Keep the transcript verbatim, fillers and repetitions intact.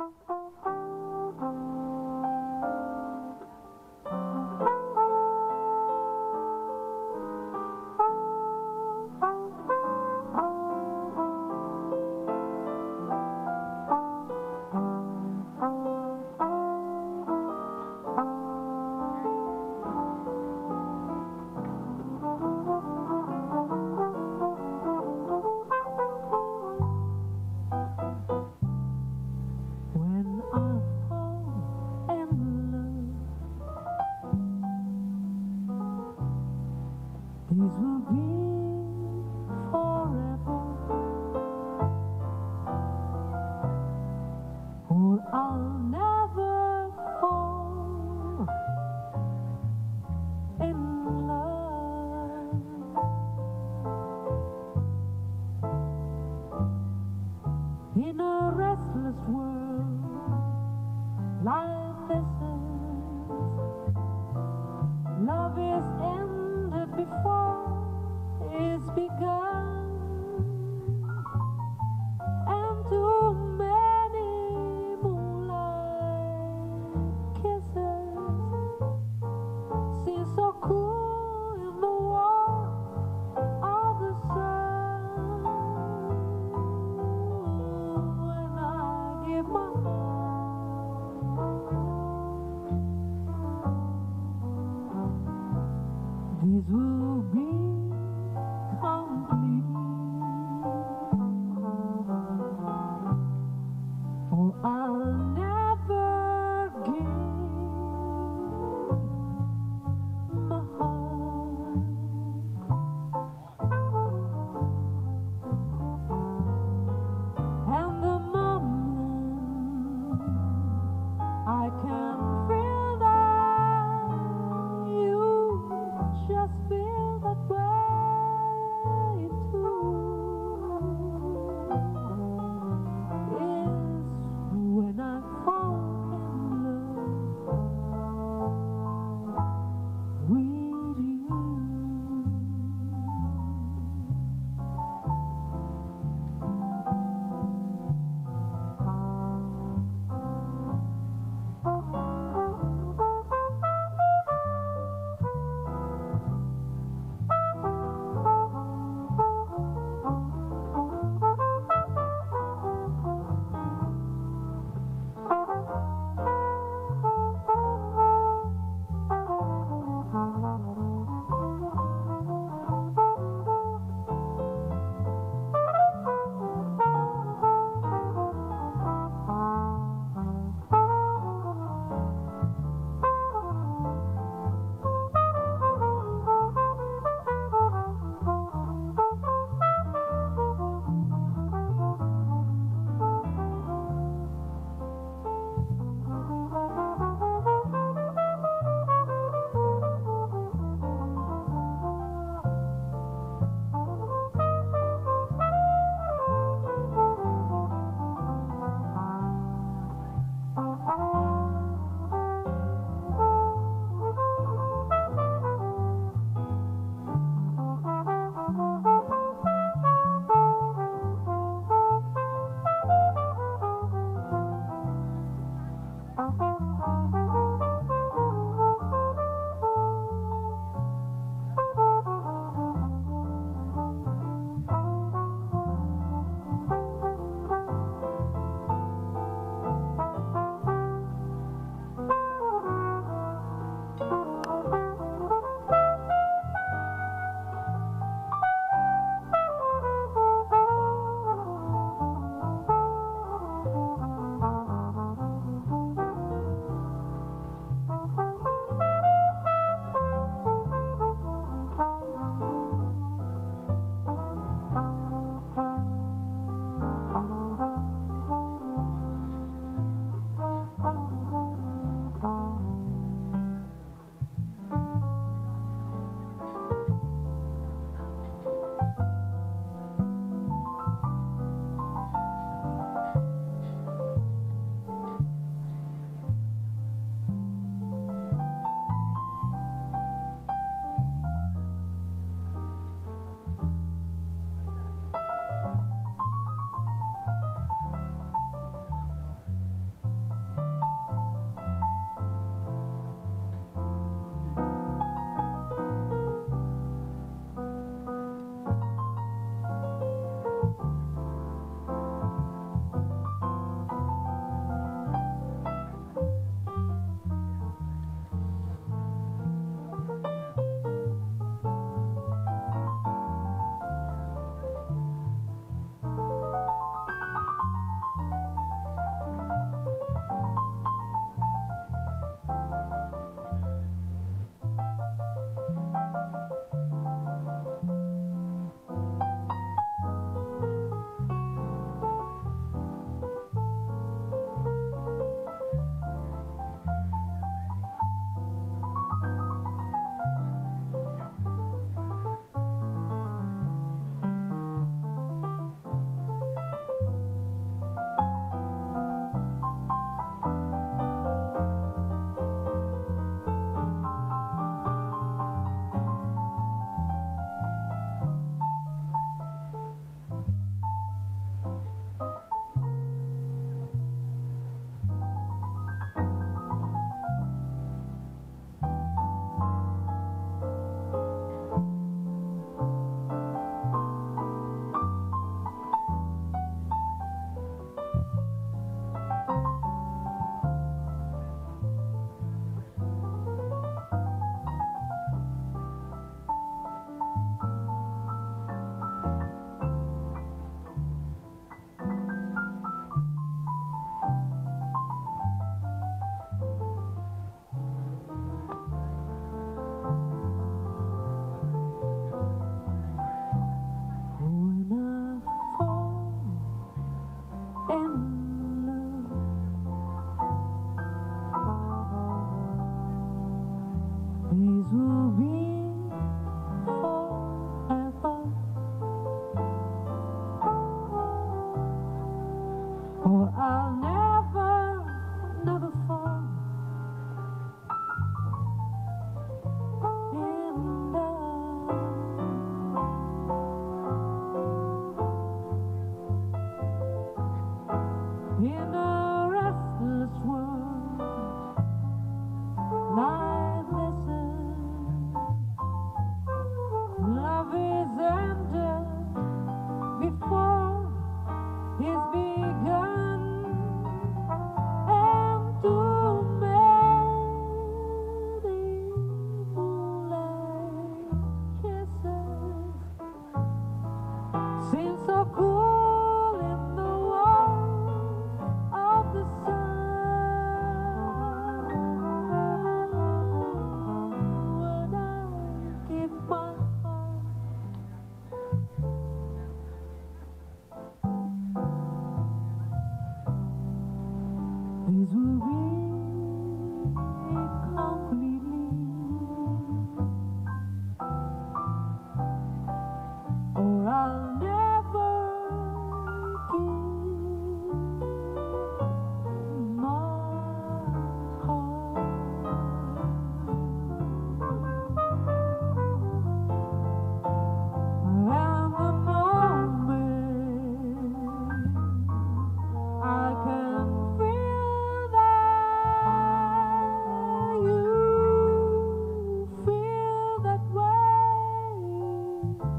These will be forever, or I'll never fall in love. In a restless world like this is, love is ended before it's begun, and too many moonlight kisses seem so cool in the warmth of the sun. When I give my heart, these will be complete, or I'll never give my heart. And the moment I can feel that you just feel that way too, is when I love is ended before it's begun, and too many moonlight kisses seem so cool in the warmth of the sun. Would I give my heart? This will be completely, or I'll never give my heart. And the moment I can feel that you feel that way,